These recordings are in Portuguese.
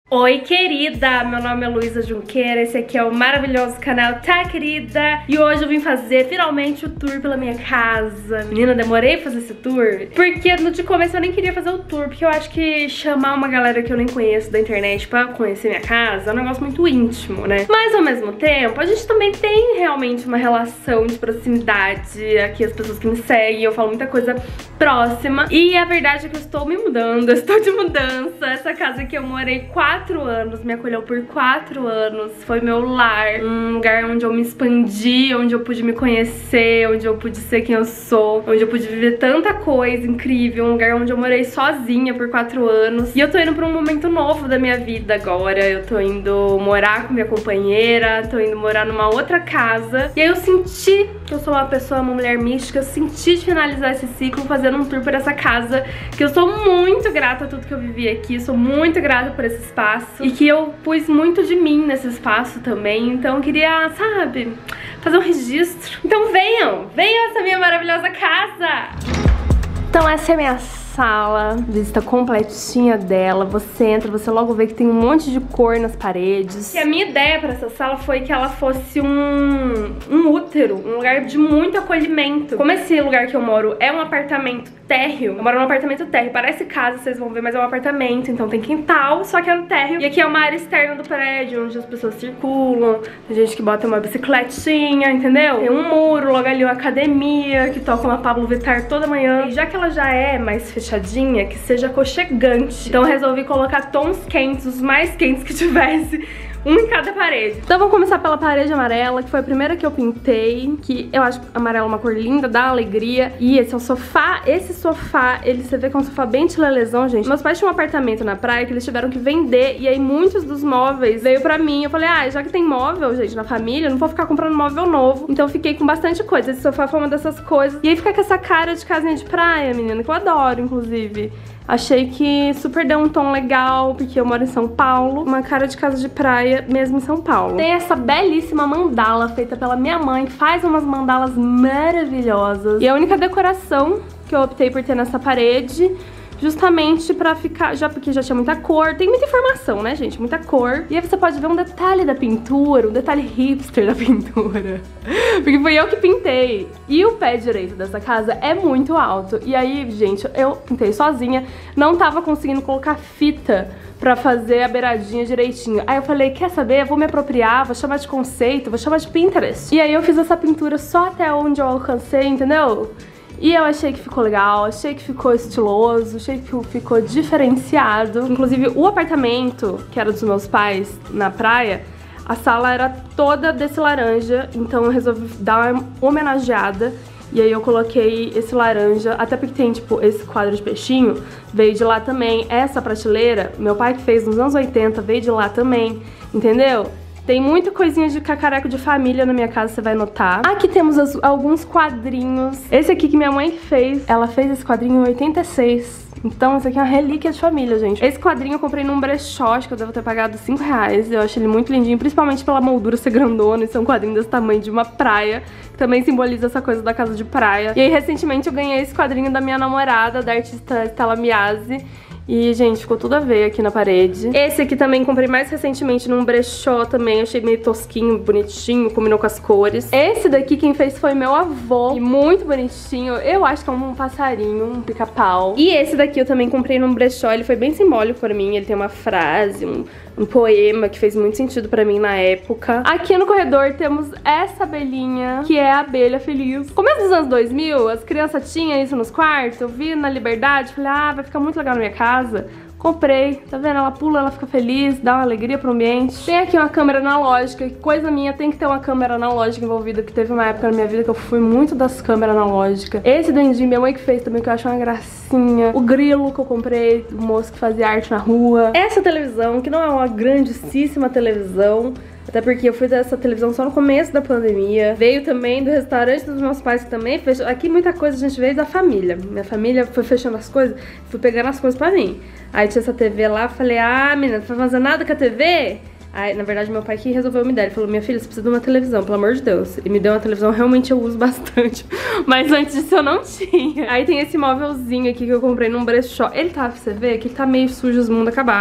Oi, querida! Meu nome é Luísa Junqueira, esse aqui é o maravilhoso canal Tá, Querida? E hoje eu vim fazer, finalmente, o tour pela minha casa. Menina, demorei pra fazer esse tour, porque de começo eu nem queria fazer o tour, porque eu acho que chamar uma galera que eu nem conheço da internet pra conhecer minha casa é um negócio muito íntimo, né? Mas, ao mesmo tempo, a gente também tem realmente uma relação de proximidade. Aqui as pessoas que me seguem, eu falo muita coisa próxima. E a verdade é que eu estou me mudando, eu estou de mudança. Essa casa que eu morei 4 anos, me acolheu por 4 anos, foi meu lar, um lugar onde eu me expandi, onde eu pude me conhecer, onde eu pude ser quem eu sou, onde eu pude viver tanta coisa incrível, um lugar onde eu morei sozinha por 4 anos. E eu tô indo pra um momento novo da minha vida agora, eu tô indo morar com minha companheira, tô indo morar numa outra casa. E aí eu senti que eu sou uma mulher mística, eu senti de finalizar esse ciclo fazendo um tour por essa casa, que eu sou muito grata a tudo que eu vivi aqui, sou muito grata por esse espaço e que eu pus muito de mim nesse espaço também, então eu queria, sabe, fazer um registro. Então venham essa minha maravilhosa casa! Então essa é a minha sala, visita completinha dela. Você entra, você logo vê que tem um monte de cor nas paredes. E a minha ideia pra essa sala foi que ela fosse um útero, um lugar de muito acolhimento. Como esse lugar que eu moro é um apartamento térreo, eu moro num apartamento térreo, parece casa, vocês vão ver, mas é um apartamento, então tem quintal, só que é no térreo. E aqui é uma área externa do prédio, onde as pessoas circulam, tem gente que bota uma bicicletinha, entendeu? Tem um muro, logo ali uma academia, que toca uma Pablo Vittar toda manhã. E já que ela já é mais fechadinha, que seja aconchegante, então eu resolvi colocar tons quentes, os mais quentes que tivesse, um em cada parede. Então vamos começar pela parede amarela, que foi a primeira que eu pintei, que eu acho amarelo uma cor linda, dá alegria. E esse é o sofá. Esse sofá, você vê que é um sofá bem tilelezão, gente. Meus pais tinham um apartamento na praia que eles tiveram que vender, e aí muitos dos móveis veio pra mim. Eu falei, já que tem móvel, gente, na família, eu não vou ficar comprando móvel novo. Então eu fiquei com bastante coisa. Esse sofá foi uma dessas coisas. E aí fica com essa cara de casinha de praia, menina, que eu adoro, inclusive. Achei que super deu um tom legal, porque eu moro em São Paulo, uma cara de casa de praia mesmo em São Paulo. Tem essa belíssima mandala feita pela minha mãe, que faz umas mandalas maravilhosas. E a única decoração que eu optei por ter nessa parede, justamente pra ficar, porque já tinha muita cor, tem muita informação, né, gente, muita cor. E aí você pode ver um detalhe da pintura, um detalhe hipster da pintura, porque fui eu que pintei. E o pé direito dessa casa é muito alto, e aí, gente, eu pintei sozinha, não tava conseguindo colocar fita pra fazer a beiradinha direitinho. Aí eu falei, quer saber, eu vou me apropriar, vou chamar de conceito, vou chamar de Pinterest. E aí eu fiz essa pintura só até onde eu alcancei, entendeu? E eu achei que ficou legal, achei que ficou estiloso, achei que ficou diferenciado. Inclusive, o apartamento, que era dos meus pais, na praia, a sala era toda desse laranja, então eu resolvi dar uma homenageada. E aí eu coloquei esse laranja, até porque tem, tipo, esse quadro de peixinho, veio de lá também. Essa prateleira, meu pai que fez nos anos 80, veio de lá também, entendeu? Tem muita coisinha de cacareco de família na minha casa, você vai notar. Aqui temos alguns quadrinhos. Esse aqui que minha mãe fez, ela fez esse quadrinho em 86. Então esse aqui é uma relíquia de família, gente. Esse quadrinho eu comprei num brechó, acho que eu devo ter pagado R$5. Eu achei ele muito lindinho, principalmente pela moldura ser grandona e ser um quadrinho desse tamanho de uma praia, que também simboliza essa coisa da casa de praia. E aí recentemente eu ganhei esse quadrinho da minha namorada, da artista Stella Miazzi. E, gente, ficou tudo a ver aqui na parede. Esse aqui também comprei mais recentemente num brechó também. Achei meio tosquinho, bonitinho, combinou com as cores. Esse daqui quem fez foi meu avô. E muito bonitinho. Eu acho que é um passarinho, um pica-pau. E esse daqui eu também comprei num brechó. Ele foi bem simbólico pra mim. Ele tem uma frase, um poema que fez muito sentido pra mim na época. Aqui no corredor temos essa abelhinha, que é a abelha feliz. Começo dos anos 2000, as crianças tinham isso nos quartos. Eu vi na Liberdade, falei, vai ficar muito legal na minha casa. Comprei, tá vendo? Ela pula, ela fica feliz, dá uma alegria pro ambiente. Tem aqui uma câmera analógica, que coisa minha, tem que ter uma câmera analógica envolvida, porque teve uma época na minha vida que eu fui muito das câmeras analógicas. Esse Dendim, minha mãe que fez também, que eu acho uma gracinha. O grilo que eu comprei, o moço que fazia arte na rua. Essa televisão, que não é uma grandíssima televisão, até porque eu fui dessa televisão só no começo da pandemia. Veio também do restaurante dos meus pais, que também fechou. Aqui muita coisa a gente veio da família. Minha família foi fechando as coisas, fui pegando as coisas pra mim. Aí tinha essa TV lá, falei, menina, não vai fazer nada com a TV? Aí, na verdade, meu pai que resolveu me dar. Ele falou, minha filha, você precisa de uma televisão, pelo amor de Deus. E me deu uma televisão, realmente eu uso bastante. Mas antes disso eu não tinha. Aí tem esse móvelzinho aqui que eu comprei num brechó. Ele tá, você vê, que ele tá meio sujo, os mundo acabado.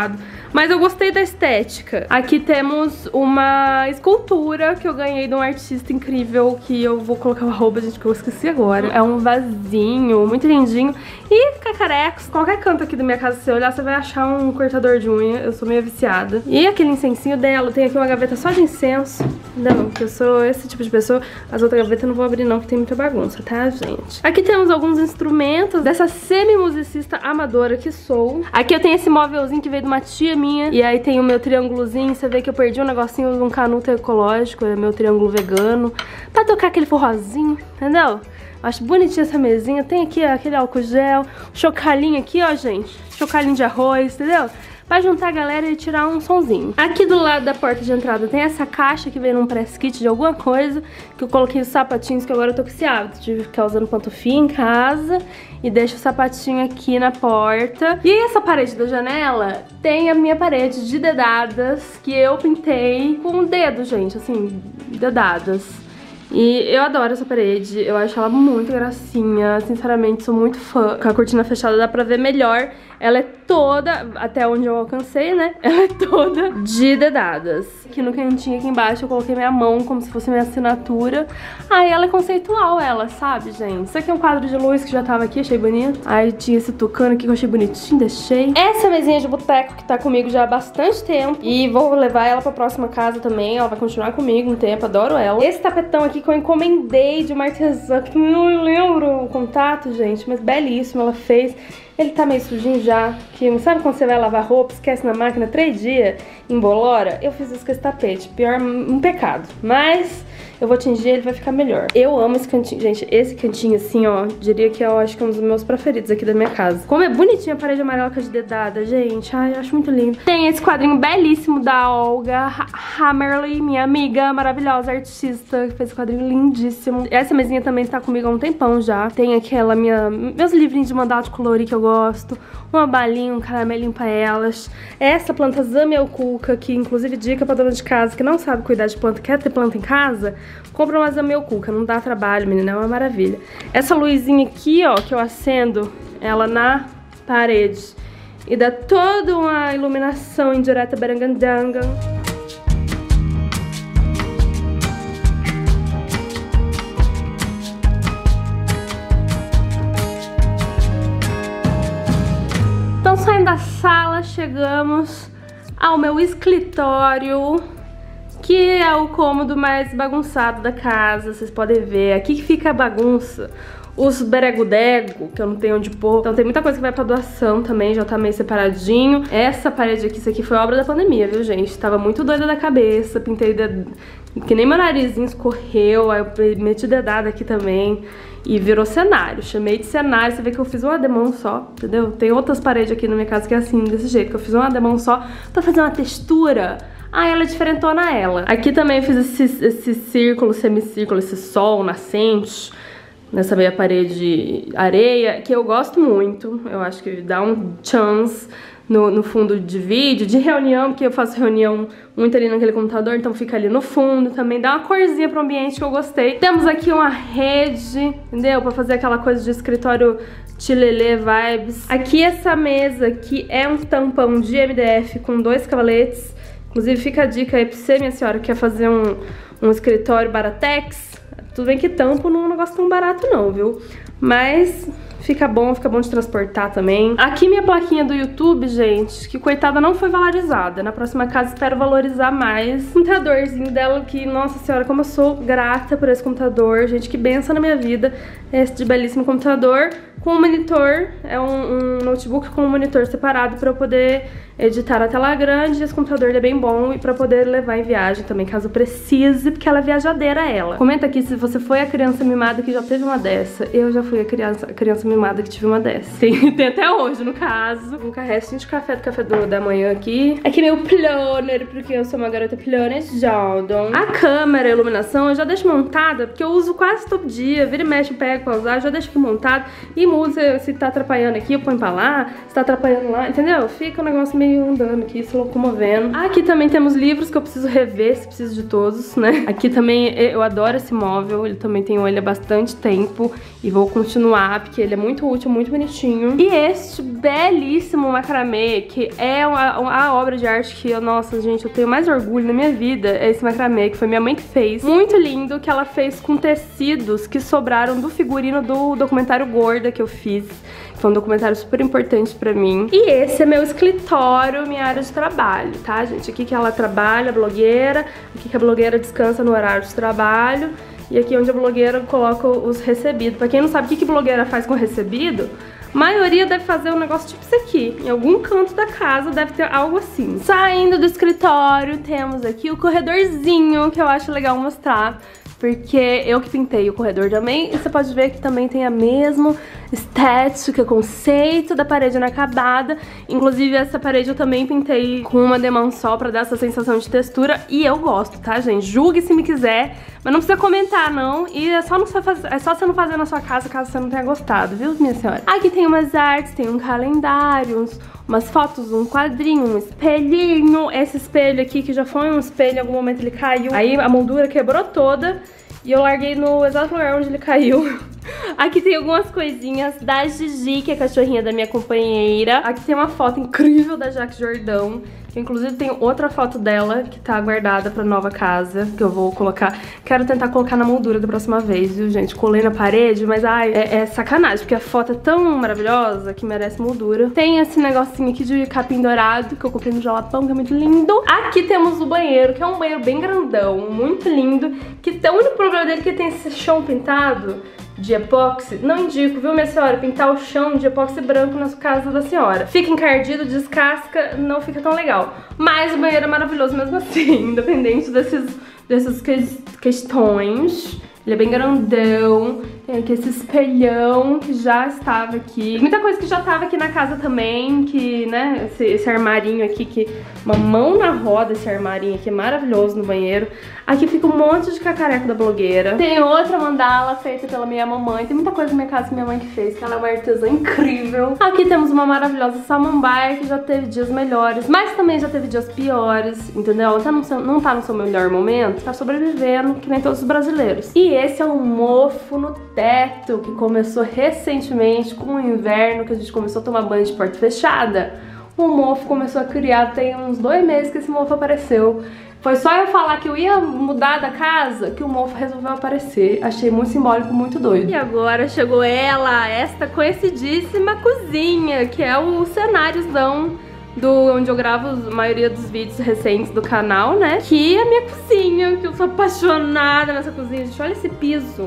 Mas eu gostei da estética. Aqui temos uma escultura que eu ganhei de um artista incrível, que eu vou colocar o arroba, gente, que eu esqueci agora. É um vasinho muito lindinho. E cacarecos, qualquer canto aqui da minha casa, se você olhar, você vai achar um cortador de unha. Eu sou meio viciada. E aquele incensinho dela, tem aqui uma gaveta só de incenso. Não, porque eu sou esse tipo de pessoa. As outras gavetas eu não vou abrir não, porque tem muita bagunça, tá, gente? Aqui temos alguns instrumentos dessa semi-musicista amadora que sou. Aqui eu tenho esse móvelzinho que veio de uma tia minha. E aí tem o meu triângulozinho. Você vê que eu perdi um negocinho de um canuto ecológico. É meu triângulo vegano. Pra tocar aquele forrozinho, entendeu? Acho bonitinha essa mesinha. Tem aqui aquele álcool gel. Chocalinho aqui, ó, gente. Chocalinho de arroz, entendeu? Pra juntar a galera e tirar um sonzinho. Aqui do lado da porta de entrada tem essa caixa que veio num press kit de alguma coisa, que eu coloquei os sapatinhos, que agora eu tô com esse hábito de ficar usando pantufinha em casa. E deixo o sapatinho aqui na porta. E essa parede da janela tem a minha parede de dedadas, que eu pintei com o dedo, gente, assim, dedadas. E eu adoro essa parede, eu acho ela muito gracinha, sinceramente sou muito fã. Com a cortina fechada dá pra ver melhor. Ela é toda, até onde eu alcancei, né? Ela é toda de dedadas. Aqui no cantinho, aqui embaixo, eu coloquei minha mão como se fosse minha assinatura. Aí ela é conceitual, ela, sabe, gente? Isso aqui é um quadro de luz que já tava aqui, achei bonito. Aí tinha esse tucano aqui que eu achei bonitinho, deixei. Essa mesinha de boteco que tá comigo já há bastante tempo. E vou levar ela pra próxima casa também. Ela vai continuar comigo um tempo, adoro ela. Esse tapetão aqui que eu encomendei de uma artesã, que não lembro o contato, gente, mas belíssimo, ela fez. Ele tá meio sujinho já, que sabe quando você vai lavar roupa, esquece na máquina 3 dias, embolora? Eu fiz isso com esse tapete, pior, um pecado, mas eu vou tingir, ele vai ficar melhor. Eu amo esse cantinho, gente, esse cantinho assim, ó, diria que eu acho que é um dos meus preferidos aqui da minha casa. Como é bonitinha a parede amarela com a de dedada, gente, ai, eu acho muito lindo. Tem esse quadrinho belíssimo da Olga Hammerly, minha amiga maravilhosa, artista, que fez esse quadrinho lindíssimo. Essa mesinha também está comigo há um tempão já. Tem aquela meus livrinhos de mandala de colorir que eu gosto, uma balinha, um caramelinho pra elas. Essa planta Zamioculca, que inclusive dica pra dona de casa que não sabe cuidar de planta, quer ter planta em casa, compra uma Zamioculca, não dá trabalho, menina, é uma maravilha. Essa luzinha aqui, ó, que eu acendo ela na parede e dá toda uma iluminação indireta barangandanga. Então, saindo da sala, chegamos ao meu escritório, que é o cômodo mais bagunçado da casa. Vocês podem ver, aqui que fica a bagunça, os beregudego, que eu não tenho onde pôr. Então tem muita coisa que vai pra doação também, já tá meio separadinho. Essa parede aqui, isso aqui foi obra da pandemia, viu, gente? Tava muito doida da cabeça, pintei que nem meu narizinho escorreu, aí eu meti dedada aqui também. E virou cenário, chamei de cenário. Você vê que eu fiz um ademão só, entendeu? Tem outras paredes aqui na minha casa que é assim, desse jeito, que eu fiz um ademão só pra fazer uma textura. Ah, ela é diferentona ela. Aqui também eu fiz esse círculo, semicírculo, esse sol nascente nessa meia parede areia, que eu gosto muito. Eu acho que dá um chance no fundo de vídeo, de reunião, porque eu faço reunião muito ali naquele computador, então fica ali no fundo também, dá uma corzinha pro ambiente que eu gostei. Temos aqui uma rede, entendeu? Pra fazer aquela coisa de escritório tilelê vibes. Aqui essa mesa que é um tampão de MDF com 2 cavaletes. Inclusive fica a dica aí pra você, minha senhora, que quer fazer um escritório baratex. Tudo bem que tampo não é um negócio tão barato não, viu? Mas fica bom de transportar também. Aqui minha plaquinha do YouTube, gente, que coitada não foi valorizada. Na próxima casa espero valorizar mais. O computadorzinho dela que, nossa senhora, como eu sou grata por esse computador. Gente, que benção na minha vida. Esse de belíssimo computador com um monitor. É um notebook com um monitor separado pra eu poder editar na tela grande. Esse computador é bem bom e pra poder levar em viagem também, caso precise, porque ela é viajadeira, ela. Comenta aqui se você foi a criança mimada que já teve uma dessa. Eu já fui a criança mimada que tive uma dessa. Tem até hoje, no caso. Um restinho de café do café da manhã aqui. Aqui meu planner, porque eu sou uma garota planejada. A câmera, a iluminação, eu já deixo montada, porque eu uso quase todo dia. Vira e mexe, eu pego pra usar, eu já deixo aqui montado. E muda, se tá atrapalhando aqui, eu ponho pra lá. Se tá atrapalhando lá, entendeu? Fica um negócio meio andando aqui, se locomovendo. Aqui também temos livros que eu preciso rever, se preciso de todos, né? Aqui também eu adoro esse móvel, ele também tem ele há bastante tempo. E vou continuar, porque ele é muito útil, muito bonitinho. E este belíssimo macramê, que é a obra de arte que eu, nossa, gente, eu tenho mais orgulho na minha vida, é esse macramê, que foi minha mãe que fez. Muito lindo, que ela fez com tecidos que sobraram do figurino do documentário Gorda que eu fiz. Foi um documentário super importante pra mim. E esse é meu escritório, minha área de trabalho, tá, gente? Aqui que ela trabalha, a blogueira. Aqui que a blogueira descansa no horário de trabalho. E aqui onde a blogueira coloca os recebidos. Pra quem não sabe o que blogueira faz com recebido, a maioria deve fazer um negócio tipo isso aqui. Em algum canto da casa deve ter algo assim. Saindo do escritório, temos aqui o corredorzinho, que eu acho legal mostrar. Porque eu que pintei o corredor também, e você pode ver que também tem a mesma estética, conceito da parede inacabada. Inclusive essa parede eu também pintei com uma Demansol pra dar essa sensação de textura, e eu gosto, tá, gente? Julgue se me quiser, mas não precisa comentar não, e é só você não fazer na sua casa caso você não tenha gostado, viu, minha senhora? Aqui tem umas artes, tem um calendário, umas fotos, um quadrinho, um espelhinho. Esse espelho aqui, que já foi um espelho, em algum momento ele caiu. Aí a moldura quebrou toda e eu larguei no exato lugar onde ele caiu. Aqui tem algumas coisinhas da Gigi, que é a cachorrinha da minha companheira. Aqui tem uma foto incrível da Jaque Jordão, que inclusive tem outra foto dela que tá guardada pra nova casa, que eu vou colocar. Quero tentar colocar na moldura da próxima vez, viu, gente? Colei na parede, mas ai, é sacanagem, porque a foto é tão maravilhosa que merece moldura. Tem esse negocinho aqui de capim dourado, que eu comprei no Jalapão, que é muito lindo. Aqui temos o banheiro, que é um banheiro bem grandão, muito lindo, que o único problema dele é que tem esse chão pintado de epóxi. Não indico, viu, minha senhora, pintar o chão de epóxi branco na casa da senhora. Fica encardido, descasca, não fica tão legal. Mas o banheiro é maravilhoso mesmo assim, independente dessas questões. Ele é bem grandão, tem aqui esse espelhão que já estava aqui. Muita coisa que já estava aqui na casa também, que, né, esse armarinho aqui, que uma mão na roda, esse armarinho aqui é maravilhoso no banheiro. Aqui fica um monte de cacareco da blogueira. Tem outra mandala feita pela minha mamãe. Tem muita coisa na minha casa que minha mãe que fez, que ela é uma artesã incrível. Aqui temos uma maravilhosa samambaia, que já teve dias melhores, mas também já teve dias piores, entendeu? Ela não tá no seu melhor momento, tá sobrevivendo, que nem todos os brasileiros. E esse é um mofo no teto, que começou recentemente com o inverno, que a gente começou a tomar banho de porta fechada. O mofo começou a criar, tem uns 2 meses que esse mofo apareceu. Foi só eu falar que eu ia mudar da casa que o mofo resolveu aparecer. Achei muito simbólico, muito doido. E agora chegou ela, esta conhecidíssima cozinha, que é o cenáriozão onde eu gravo a maioria dos vídeos recentes do canal, né? Que é a minha cozinha, que eu sou apaixonada nessa cozinha. Gente, olha esse piso.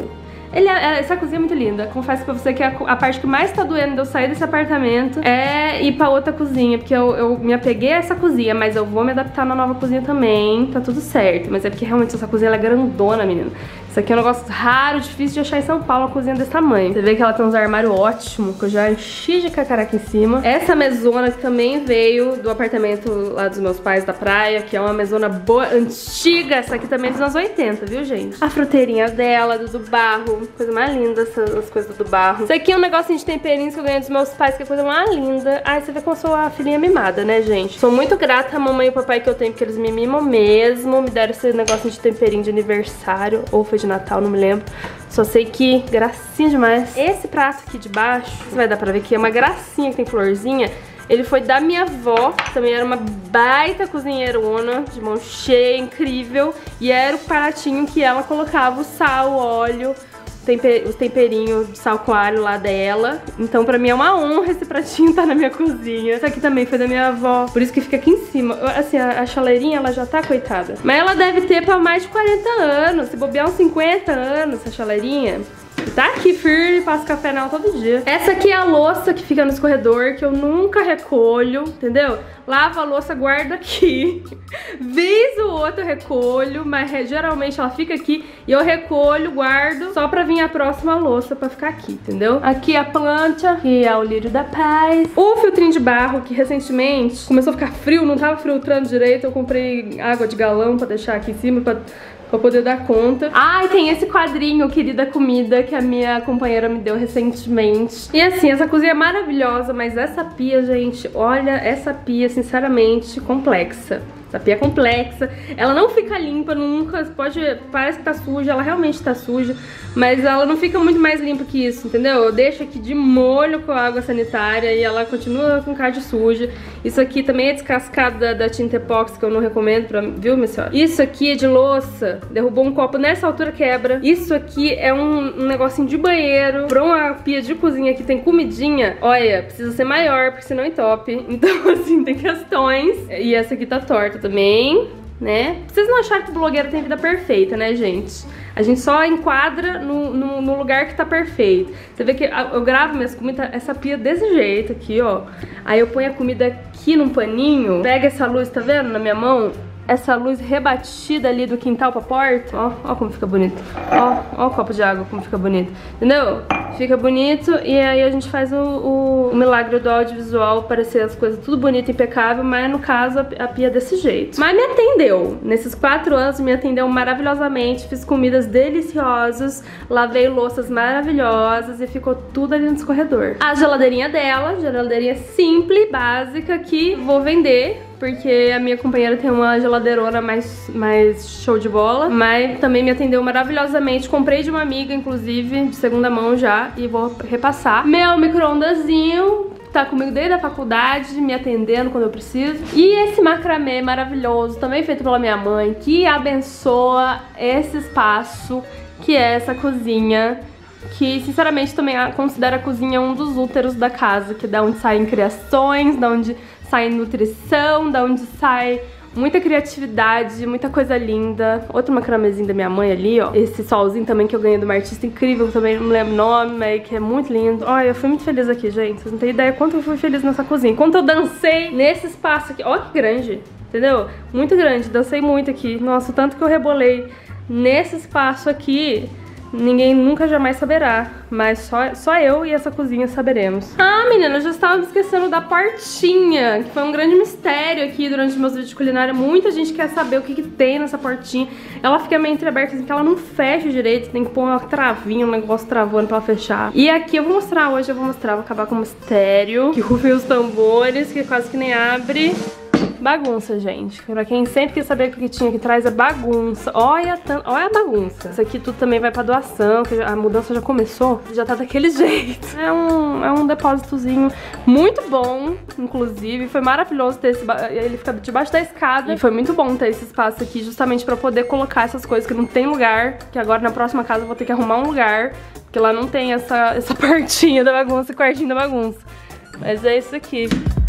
Essa cozinha é muito linda. Confesso pra você que a parte que mais tá doendo de eu sair desse apartamento é ir pra outra cozinha, porque eu me apeguei a essa cozinha, mas eu vou me adaptar na nova cozinha também, tá tudo certo. Mas é porque realmente essa cozinha ela é grandona, menina. Isso aqui é um negócio raro, difícil de achar em São Paulo, uma cozinha desse tamanho. Você vê que ela tem uns armários ótimos, que eu já enchi de cacareca em cima. Essa mesona que também veio do apartamento lá dos meus pais da praia, que é uma mesona boa, antiga. Essa aqui também é dos anos 80, viu, gente? A fruteirinha dela, do barro. Coisa mais linda, as coisas do barro. Isso aqui é um negocinho de temperinhos que eu ganhei dos meus pais, que é a coisa mais linda. Ai, você vê como eu sou a filhinha mimada, né, gente? Sou muito grata à mamãe e ao papai que eu tenho, porque eles me mimam mesmo. Me deram esse negocinho de temperinho de aniversário, ou foi de Natal, não me lembro. Só sei que gracinha demais. Esse prato aqui de baixo, você vai dar pra ver que é uma gracinha, que tem florzinha. Ele foi da minha avó, que também era uma baita cozinheirona, de mão cheia, incrível. E era o pratinho que ela colocava o sal, o óleo, os temperinhos de sal com alho lá dela. Então pra mim é uma honra esse pratinho tá na minha cozinha. Isso aqui também foi da minha avó, por isso que fica aqui em cima. Assim, a chaleirinha ela já tá coitada, mas ela deve ter pra mais de 40 anos. Se bobear uns 50 anos essa chaleirinha, tá aqui firme, passo café nela todo dia. Essa aqui é a louça que fica no escorredor, que eu nunca recolho, entendeu? Lavo a louça, guardo aqui. Vez ou outra eu recolho, mas geralmente ela fica aqui e eu recolho, guardo, só pra vir a próxima louça pra ficar aqui, entendeu? Aqui a planta, que é o lírio da paz. O filtrinho de barro, que recentemente começou a ficar frio, não tava filtrando direito, eu comprei água de galão pra deixar aqui em cima, pra poder dar conta. Ah, e tem esse quadrinho, Querida Comida, que a minha companheira me deu recentemente. E assim, essa cozinha é maravilhosa, mas essa pia, gente, olha, essa pia, sinceramente, complexa. Essa pia é complexa, ela não fica limpa nunca, parece que tá suja, ela realmente tá suja, mas ela não fica muito mais limpa que isso, entendeu? Eu deixo aqui de molho com a água sanitária e ela continua com cara de suja. Isso aqui também é descascado da tinta epóxi, que eu não recomendo, viu, minha senhora? Isso aqui é de louça, derrubou um copo, nessa altura quebra. Isso aqui é um negocinho de banheiro, pra uma pia de cozinha que tem comidinha, olha, precisa ser maior, porque senão entope. Então, assim, tem questões. E essa aqui tá torta também, né? Pra vocês não acharem que o blogueiro tem vida perfeita, né, gente? A gente só enquadra no lugar que tá perfeito. Você vê que eu gravo minhas comidas, essa pia desse jeito aqui, ó. Aí eu ponho a comida aqui num paninho, pega essa luz, tá vendo, na minha mão? Essa luz rebatida ali do quintal pra porta. Ó como fica bonito. Ó o copo de água como fica bonito. Entendeu? Fica bonito e aí a gente faz o milagre do audiovisual parecer as coisas tudo bonito, impecável, mas no caso a pia é desse jeito. Mas me atendeu. Nesses 4 anos me atendeu maravilhosamente, fiz comidas deliciosas, lavei louças maravilhosas e ficou tudo ali no escorredor. A geladeirinha dela, geladeirinha simples, básica, que vou vender, porque a minha companheira tem uma geladeirona mais show de bola, mas também me atendeu maravilhosamente. Comprei de uma amiga, inclusive, de segunda mão já, e vou repassar. Meu micro-ondazinho tá comigo desde a faculdade, me atendendo quando eu preciso. E esse macramê maravilhoso, também feito pela minha mãe, que abençoa esse espaço, que é essa cozinha, que sinceramente também considero a cozinha um dos úteros da casa, que é da onde saem criações, da onde sai nutrição, da onde sai muita criatividade, muita coisa linda. Outro macramezinho da minha mãe ali, ó. Esse solzinho também que eu ganhei de uma artista incrível, também não lembro o nome, mas que é muito lindo. Olha, eu fui muito feliz aqui, gente. Vocês não têm ideia quanto eu fui feliz nessa cozinha. Quanto eu dancei nesse espaço aqui. Ó que grande, entendeu? Muito grande, dancei muito aqui. Nossa, o tanto que eu rebolei nesse espaço aqui, ninguém nunca jamais saberá, mas só eu e essa cozinha saberemos. Ah, menina, eu já estava me esquecendo da portinha, que foi um grande mistério aqui durante meus vídeos de culinária. Muita gente quer saber o que tem nessa portinha. Ela fica meio entreaberta, assim, que ela não fecha direito, tem que pôr uma travinha, um negócio travando pra ela fechar. E aqui eu vou mostrar hoje, vou acabar com o mistério, que rufem os tambores, que quase que nem abre. Bagunça, gente. Pra quem sempre quer saber o que tinha aqui atrás, é bagunça. Olha a bagunça. Isso aqui tudo também vai pra doação, que a mudança já começou, já tá daquele jeito. É um depósitozinho muito bom, inclusive. Foi maravilhoso ter ele fica debaixo da escada. E foi muito bom ter esse espaço aqui, justamente pra poder colocar essas coisas que não tem lugar. Que agora na próxima casa eu vou ter que arrumar um lugar, porque lá não tem essa partinha da bagunça, quartinho da bagunça. Mas é isso aqui.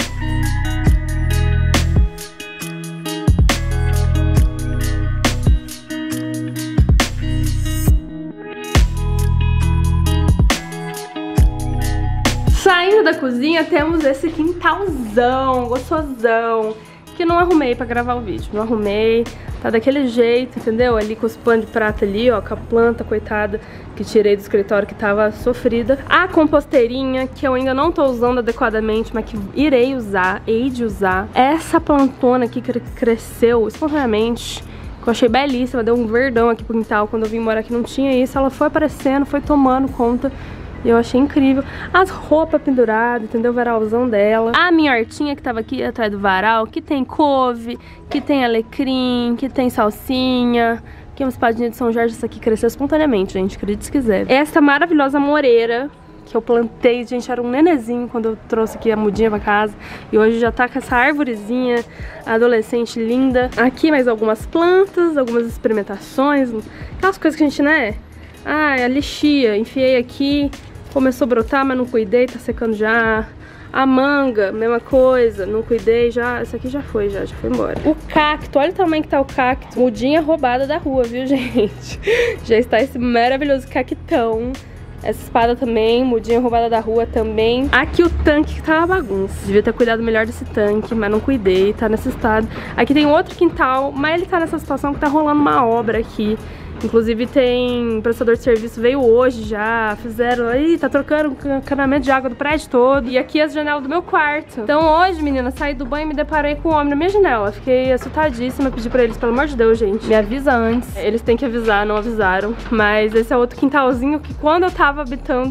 Saindo da cozinha, temos esse quintalzão, gostosão, que não arrumei pra gravar o vídeo. Não arrumei, tá daquele jeito, entendeu? Ali com os panos de prata ali, ó, com a planta, coitada, que tirei do escritório, que tava sofrida. A composteirinha, que eu ainda não tô usando adequadamente, mas que irei usar, hei de usar. Essa plantona aqui que cresceu espontaneamente, que eu achei belíssima, deu um verdão aqui pro quintal. Quando eu vim morar aqui não tinha isso, ela foi aparecendo, foi tomando conta. E eu achei incrível. As roupas penduradas, entendeu? O varalzão dela. A minha hortinha que tava aqui atrás do varal, que tem couve, que tem alecrim, que tem salsinha, que é uma espadinha de São Jorge. Isso aqui cresceu espontaneamente, gente, acredite se quiser. Essa maravilhosa moreira que eu plantei, gente, era um nenezinho quando eu trouxe aqui a mudinha pra casa. E hoje já tá com essa arvorezinha adolescente linda. Aqui mais algumas plantas, algumas experimentações, aquelas coisas que a gente, né? Ah, a lixia, enfiei aqui, começou a brotar, mas não cuidei, tá secando já. A manga, mesma coisa, não cuidei já. Essa aqui já foi embora. O cacto, olha o tamanho que tá o cacto. Mudinha roubada da rua, viu, gente? Já está esse maravilhoso cactão. Essa espada também, mudinha roubada da rua também. Aqui o tanque que tá uma bagunça. Devia ter cuidado melhor desse tanque, mas não cuidei, tá nesse estado. Aqui tem outro quintal, mas ele tá nessa situação que tá rolando uma obra aqui. Inclusive tem prestador de serviço, veio hoje já, fizeram aí, tá trocando o encanamento de água do prédio todo. E aqui as janelas do meu quarto. Então hoje, menina, saí do banho e me deparei com um homem na minha janela. Fiquei assustadíssima, pedi pra eles, pelo amor de Deus, gente, me avisa antes. Eles têm que avisar, não avisaram. Mas esse é outro quintalzinho que quando eu tava habitando,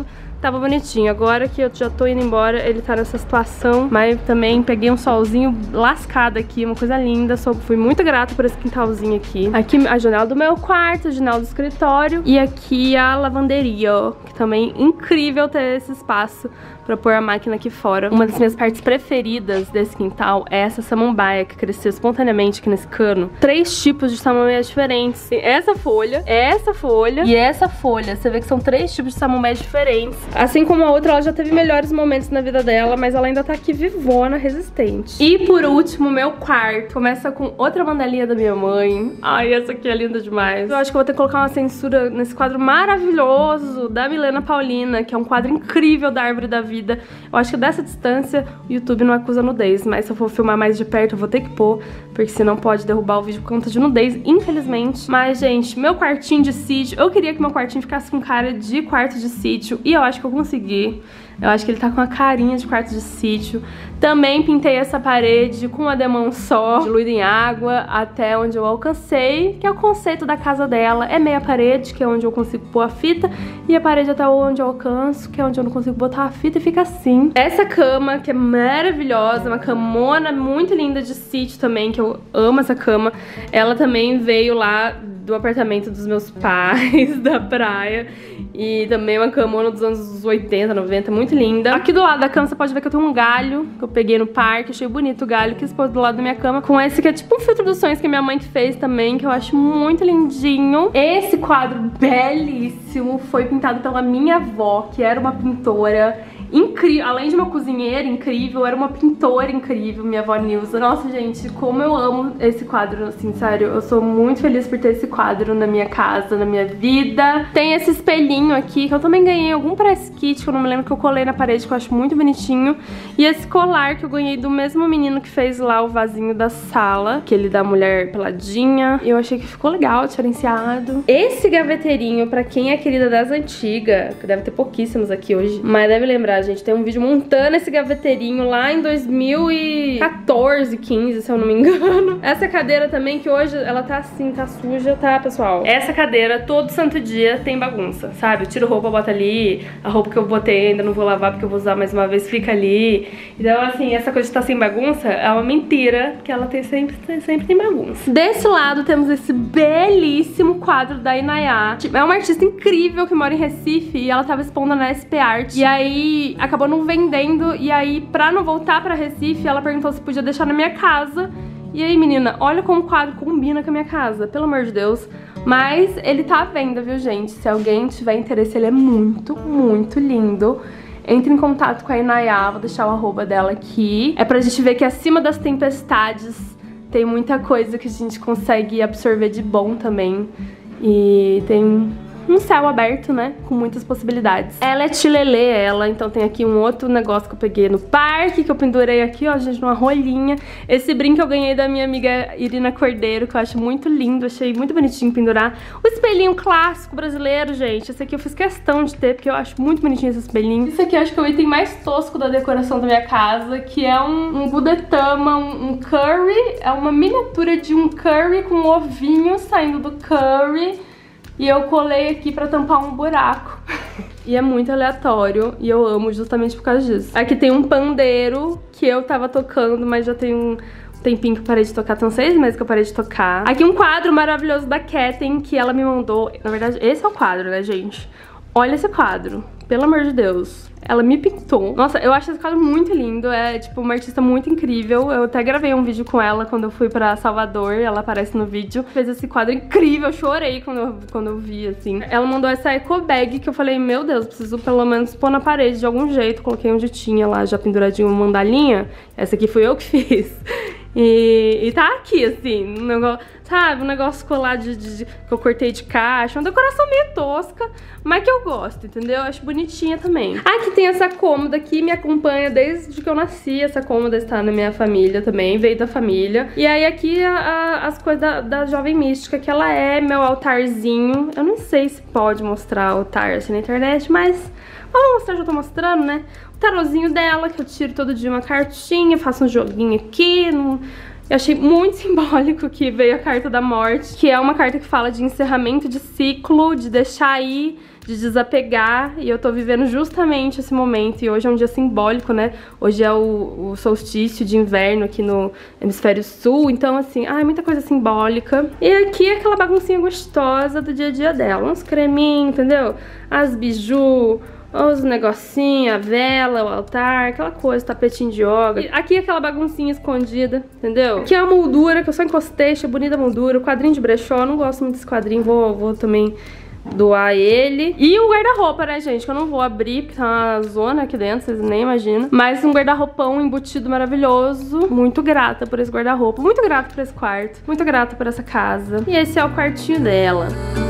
tava bonitinho. Agora que eu já tô indo embora, ele tá nessa situação. Mas também peguei um solzinho lascado aqui, uma coisa linda. Fui muito grata por esse quintalzinho aqui. Aqui a janela do meu quarto, a janela do escritório. E aqui a lavanderia, ó. Que também é incrível ter esse espaço pra pôr a máquina aqui fora. Uma das minhas partes preferidas desse quintal é essa samambaia que cresceu espontaneamente aqui nesse cano. 3 tipos de samambaia diferentes. Tem essa folha e essa folha. Você vê que são 3 tipos de samambaia diferentes. Assim como a outra, ela já teve melhores momentos na vida dela, mas ela ainda tá aqui vivona, resistente. E por último, meu quarto. Começa com outra mandalinha da minha mãe. Ai, essa aqui é linda demais. Eu acho que eu vou ter que colocar uma censura nesse quadro maravilhoso da Milena Paulina, que é um quadro incrível da Árvore da Vida. Eu acho que dessa distância o YouTube não acusa nudez, mas se eu for filmar mais de perto eu vou ter que pôr, porque senão pode derrubar o vídeo por conta de nudez, infelizmente. Mas, gente, meu quartinho de sítio, eu queria que meu quartinho ficasse com cara de quarto de sítio e eu acho que eu consegui. Eu acho que ele tá com a carinha de quarto de sítio. Também pintei essa parede com a demão só, diluída em água, até onde eu alcancei, que é o conceito da casa dela. É meia parede, que é onde eu consigo pôr a fita, e a parede até onde eu alcanço, que é onde eu não consigo botar a fita, e fica assim. Essa cama, que é maravilhosa, uma camona muito linda de sítio também, que eu amo essa cama. Ela também veio lá do apartamento dos meus pais, da praia. E também uma camona dos anos 80, 90, muito linda. Aqui do lado da cama você pode ver que eu tenho um galho que eu peguei no parque, achei bonito o galho, quis pôr do lado da minha cama. Com esse que é tipo um filtro dos sonhos que minha mãe que fez também, que eu acho muito lindinho. Esse quadro belíssimo foi pintado pela minha avó, que era uma pintora incrível, além de uma cozinheira incrível, era uma pintora incrível, minha avó Nilza. Nossa, gente, como eu amo esse quadro, assim, sério. Eu sou muito feliz por ter esse quadro na minha casa, na minha vida. Tem esse espelhinho aqui, que eu também ganhei algum press kit, que eu não me lembro, que eu colei na parede, que eu acho muito bonitinho. E esse colar que eu ganhei do mesmo menino que fez lá o vasinho da sala, aquele da mulher peladinha. Eu achei que ficou legal, diferenciado. Esse gaveteirinho, pra quem é querida das antigas, que deve ter pouquíssimos aqui hoje, mas deve lembrar, gente, tem um vídeo montando esse gaveteirinho lá em 2014, 15, se eu não me engano. Essa cadeira também, que hoje ela tá assim, tá suja, tá, pessoal? Essa cadeira, todo santo dia tem bagunça, sabe? Eu tiro roupa, boto ali, a roupa que eu botei ainda não vou lavar porque eu vou usar mais uma vez, fica ali. Então, assim, essa coisa de estar sem bagunça é uma mentira, que ela tem sempre tem bagunça. Desse lado temos esse belíssimo quadro da Inayá. É uma artista incrível que mora em Recife e ela tava expondo na SP Art. E aí acabou não vendendo, e aí pra não voltar pra Recife, ela perguntou se podia deixar na minha casa. E aí, menina, olha como o quadro combina com a minha casa, pelo amor de Deus. Mas ele tá à venda, viu, gente? Se alguém tiver interesse, ele é muito, muito lindo. Entre em contato com a Inayá, vou deixar o arroba dela aqui. É pra gente ver que acima das tempestades tem muita coisa que a gente consegue absorver de bom também. E tem um céu aberto, né? Com muitas possibilidades. Ela é tilelê, ela. Então tem aqui um outro negócio que eu peguei no parque, que eu pendurei aqui, ó, gente, numa rolinha. Esse brinco eu ganhei da minha amiga Irina Cordeiro, que eu acho muito lindo. Achei muito bonitinho pendurar. O espelhinho clássico brasileiro, gente. Esse aqui eu fiz questão de ter, porque eu acho muito bonitinho esse espelhinho. Esse aqui eu acho que é o item mais tosco da decoração da minha casa, que é um Budetama, um curry. É uma miniatura de um curry com um ovinho saindo do curry. E eu colei aqui pra tampar um buraco. E é muito aleatório, e eu amo justamente por causa disso. Aqui tem um pandeiro que eu tava tocando, mas já tem um tempinho que eu parei de tocar, tem uns 6 meses que eu parei de tocar. Aqui um quadro maravilhoso da Katen, que ela me mandou. Na verdade, esse é o quadro, né, gente? Olha esse quadro, pelo amor de Deus. Ela me pintou. Nossa, eu acho esse quadro muito lindo. É, tipo, uma artista muito incrível. Eu até gravei um vídeo com ela quando eu fui pra Salvador. Ela aparece no vídeo. Fez esse quadro incrível. Eu chorei quando eu vi, assim. Ela mandou essa eco bag que eu falei, meu Deus, preciso pelo menos pôr na parede de algum jeito. Coloquei onde tinha lá, já penduradinho, uma mandalinha. Essa aqui fui eu que fiz. E tá aqui, assim, um negócio, sabe? Um negócio colado que eu cortei de caixa. Uma decoração meio tosca, mas que eu gosto, entendeu? Eu acho bonitinha também. Aqui tem essa cômoda que me acompanha desde que eu nasci. Essa cômoda está na minha família também, veio da família. E aí aqui as coisas da Jovem Mística, que ela é meu altarzinho. Eu não sei se pode mostrar altar assim na internet, mas vamos mostrar, já tô mostrando, né? O tarozinho dela, que eu tiro todo dia uma cartinha, faço um joguinho aqui. Eu achei muito simbólico que veio a carta da morte, que é uma carta que fala de encerramento de ciclo, de deixar ir, de desapegar, e eu tô vivendo justamente esse momento, e hoje é um dia simbólico, né? Hoje é o solstício de inverno aqui no hemisfério sul, então assim, muita coisa simbólica. E aqui é aquela baguncinha gostosa do dia a dia dela, uns creminhos, entendeu? As biju, os negocinhos, a vela, o altar, aquela coisa, tapetinho de yoga. Aqui é aquela baguncinha escondida, entendeu? Aqui é a moldura, que eu só encostei, achei bonita a moldura. O quadrinho de brechó, eu não gosto muito desse quadrinho, vou também doar ele. E o guarda-roupa, né, gente, que eu não vou abrir, porque tá uma zona aqui dentro, vocês nem imaginam. Mas um guarda-roupão embutido maravilhoso. Muito grata por esse guarda-roupa, muito grata por esse quarto, muito grata por essa casa. E esse é o quartinho dela.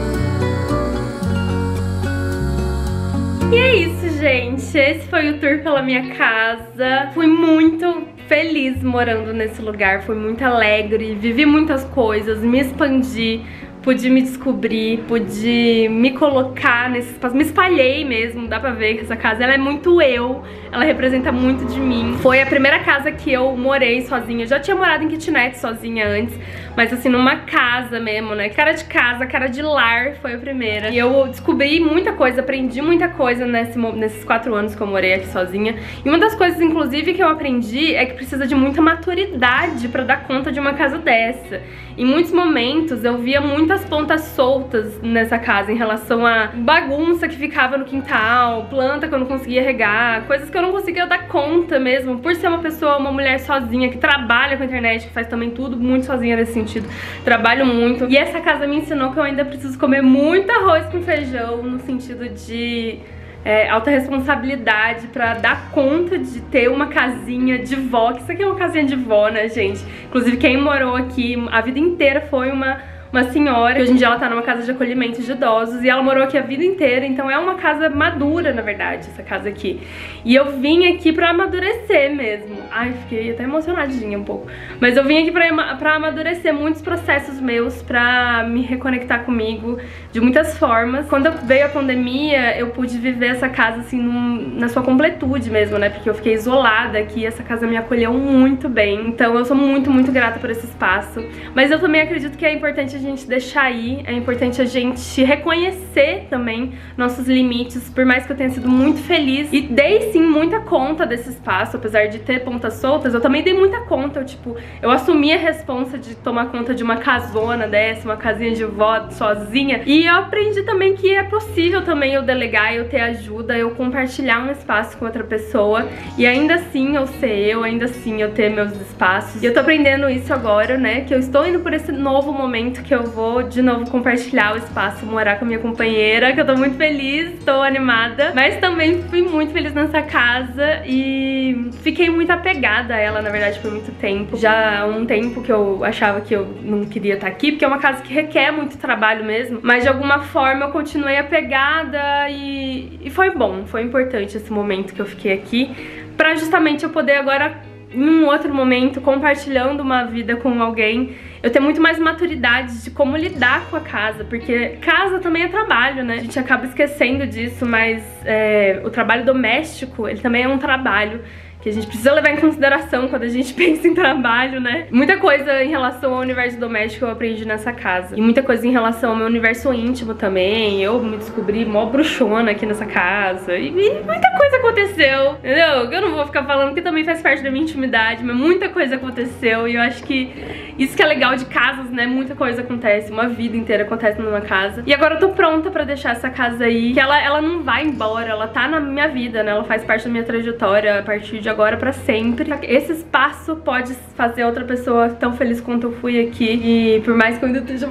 E é isso, gente. Esse foi o tour pela minha casa. Fui muito feliz morando nesse lugar. Fui muito alegre, vivi muitas coisas, me expandi, pude me descobrir, pude me colocar nesse espaço, me espalhei mesmo, dá pra ver que essa casa ela é muito eu, ela representa muito de mim. Foi a primeira casa que eu morei sozinha, eu já tinha morado em kitnet sozinha antes, mas assim, numa casa mesmo, né, cara de casa, cara de lar, foi a primeira. E eu descobri muita coisa, aprendi muita coisa nesses 4 anos que eu morei aqui sozinha. E uma das coisas, inclusive, que eu aprendi é que precisa de muita maturidade pra dar conta de uma casa dessa. Em muitos momentos eu via muitas pontas soltas nessa casa em relação a bagunça que ficava no quintal, planta que eu não conseguia regar, coisas que eu não conseguia dar conta mesmo, por ser uma mulher sozinha, que trabalha com a internet, que faz também tudo muito sozinha nesse sentido. Trabalho muito. E essa casa me ensinou que eu ainda preciso comer muito arroz com feijão, no sentido de alta responsabilidade pra dar conta de ter uma casinha de vó, que isso aqui é uma casinha de vó, né, gente? Inclusive, quem morou aqui a vida inteira foi uma senhora, que hoje em dia ela tá numa casa de acolhimento de idosos, e ela morou aqui a vida inteira, então é uma casa madura, na verdade, essa casa aqui. E eu vim aqui pra amadurecer mesmo. Ai, fiquei até emocionadinha um pouco. Mas eu vim aqui pra amadurecer muitos processos meus, pra me reconectar comigo de muitas formas. Quando veio a pandemia, eu pude viver essa casa, assim, na sua completude mesmo, né? Porque eu fiquei isolada aqui, essa casa me acolheu muito bem. Então eu sou muito, muito grata por esse espaço. Mas eu também acredito que é importante a gente deixar ir, é importante a gente reconhecer também nossos limites, por mais que eu tenha sido muito feliz e dei sim muita conta desse espaço, apesar de ter pontas soltas, eu também dei muita conta, eu assumi a responsa de tomar conta de uma casona dessa, uma casinha de vó sozinha, e eu aprendi também que é possível também eu delegar, eu ter ajuda, eu compartilhar um espaço com outra pessoa, e ainda assim eu ser eu, ainda assim eu ter meus espaços. E eu tô aprendendo isso agora, né, que eu estou indo por esse novo momento que eu vou de novo compartilhar o espaço, morar com a minha companheira, que eu tô muito feliz, tô animada, mas também fui muito feliz nessa casa e fiquei muito apegada a ela, na verdade, por muito tempo. Já há um tempo que eu achava que eu não queria estar aqui, porque é uma casa que requer muito trabalho mesmo, mas de alguma forma eu continuei apegada e foi bom, foi importante esse momento que eu fiquei aqui, pra justamente eu poder agora, em um outro momento, compartilhando uma vida com alguém, eu ter muito mais maturidade de como lidar com a casa, porque casa também é trabalho, né? A gente acaba esquecendo disso, mas o trabalho doméstico, ele também é um trabalho que a gente precisa levar em consideração quando a gente pensa em trabalho, né? Muita coisa em relação ao universo doméstico eu aprendi nessa casa. E muita coisa em relação ao meu universo íntimo também. Eu me descobri mó bruxona aqui nessa casa. E muita coisa aconteceu, entendeu? Eu não vou ficar falando que também faz parte da minha intimidade, mas muita coisa aconteceu. E eu acho que isso que é legal de casas, né? Muita coisa acontece, uma vida inteira acontece numa casa. E agora eu tô pronta pra deixar essa casa aí, que ela não vai embora, ela tá na minha vida, né? Ela faz parte da minha trajetória a partir de agora pra sempre. Esse espaço pode fazer outra pessoa tão feliz quanto eu fui aqui. E por mais que eu ainda esteja...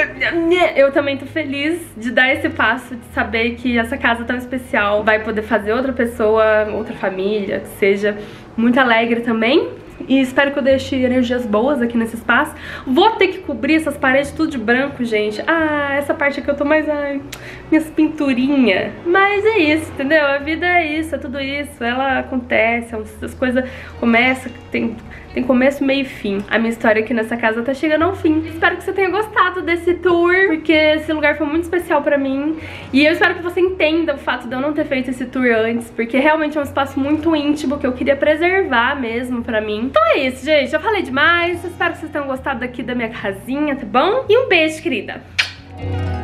eu também tô feliz de dar esse passo, de saber que essa casa tão especial vai poder fazer outra pessoa, outra família, que seja muito alegre também. E espero que eu deixe energias boas aqui nesse espaço. Vou ter que cobrir essas paredes tudo de branco, gente. Ah, essa parte aqui eu tô mais... Ai, minhas pinturinhas. Mas é isso, entendeu? A vida é isso, é tudo isso. Ela acontece, as coisas começam, tem começo, meio e fim. A minha história aqui nessa casa tá chegando ao fim. Espero que você tenha gostado desse tour, porque esse lugar foi muito especial pra mim. E eu espero que você entenda o fato de eu não ter feito esse tour antes, porque realmente é um espaço muito íntimo que eu queria preservar mesmo pra mim. Então é isso, gente. Eu falei demais. Espero que vocês tenham gostado daqui da minha casinha, tá bom? E um beijo, querida!